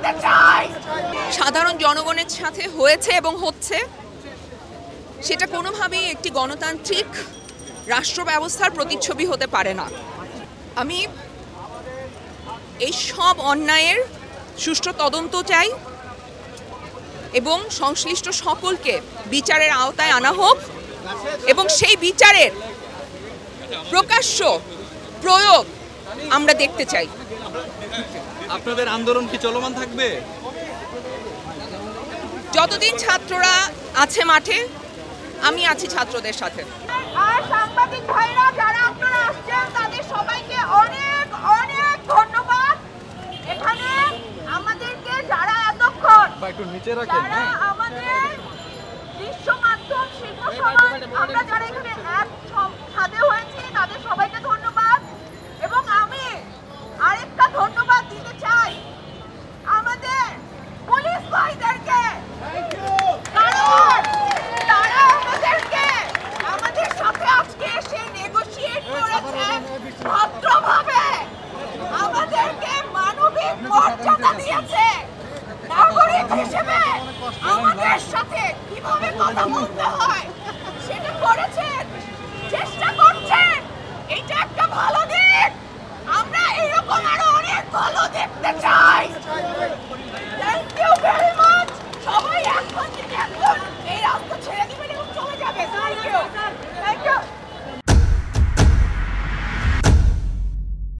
সাধারণ জনগণের সাথে হয়েছে এবং হচ্ছে, সেটা কোনোভাবেই একটি গণতান্ত্রিক রাষ্ট্র ব্যবস্থার প্রতিচ্ছবি হতে পারে না। আমি এই সব অন্যায়ের সুষ্ঠু তদন্ত চাই এবং সংশ্লিষ্ট সকলকে বিচারের আওতায় আনা হোক এবং সেই বিচারের প্রকাশ্য প্রয়োগ আমরা দেখতে চাই। আপনাদের আন্দোলন কি চলমান থাকবে? যতদিন ছাত্ররা আছে মাঠে, আমি আছি ছাত্রদের সাথে। আর সাংবাদিক ভাইরা যারা আপনারা আসছেন তাদের সবাইকে অনেক অনেক ধন্যবাদ। এখানে আমাদেরকে যারা এতক্ষণ একটু নিচে রাখেন, যারা আমাদের